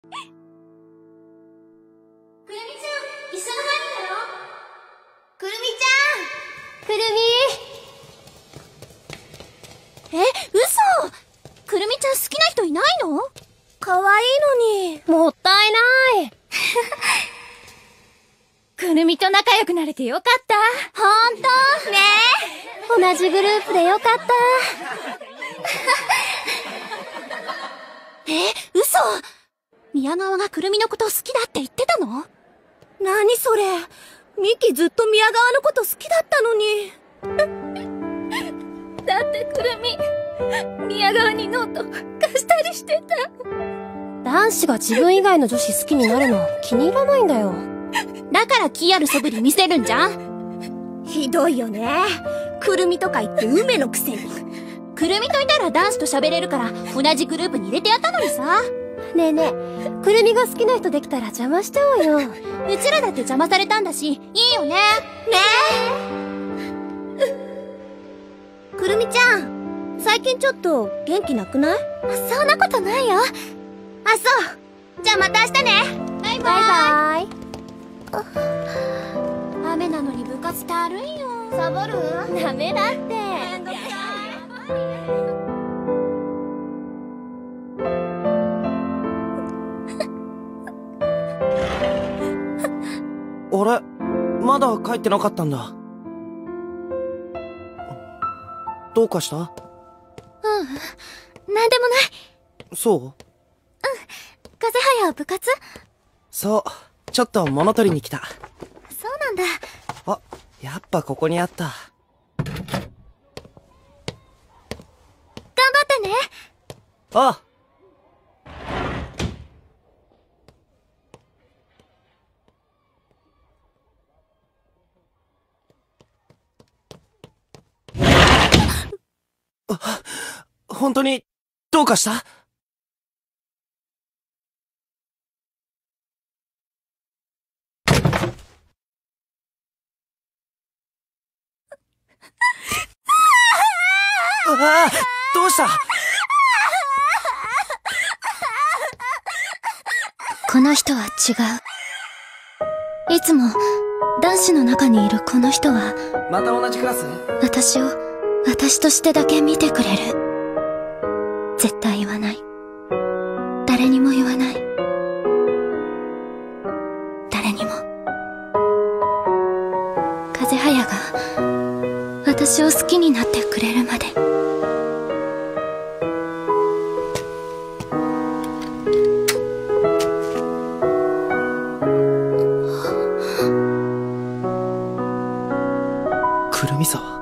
くるみちゃん、一緒の何だよ。くるみちゃん、くるみ。嘘。くるみちゃん好きな人いないの？ 可愛いのに。もったいない。 くるみと仲良くなれてよかった。ほんと？ねえ。同じグループでよかった。 嘘。宮川がくるみのこと好きだって言ってたの？ 何それ。ミキずっと宮川のこと好きだったのに。 だってくるみ、宮川にノート貸したりしてた。 男子が自分以外の女子好きになるの気に入らないんだよ。 だから気ある素振り見せるんじゃん。 ひどいよね。くるみとか言って梅のくせに。 くるみといたら男子と喋れるから同じグループに入れてやったのにさ。 ねえねえ、くるみが好きな人できたら邪魔しちゃおうよ。 うちらだって邪魔されたんだし、いいよね。ねえ。くるみちゃん、最近ちょっと元気なくない？ そんなことないよ。 あ、そう。じゃあまた明日ね。 バイバイ。 バイバイ。 雨なのに部活たるいよ。 サボる？ダメだって。 めんどくさい。 あれ？まだ帰ってなかったんだ。どうかした？ なんでもない。 そう？ 風早部活？ そう。ちょっと物取りに来た。 そうなんだ。 あ、やっぱここにあった。 頑張ってね。 ああ。本当に、どうかした？ああ、どうした？ この人は違う。いつも男子の中にいるこの人はまた同じクラス？ 私を私としてだけ見てくれる。絶対言わない。誰にも言わない。誰にも。風早が私を好きになってくれるまで。 くるみさ。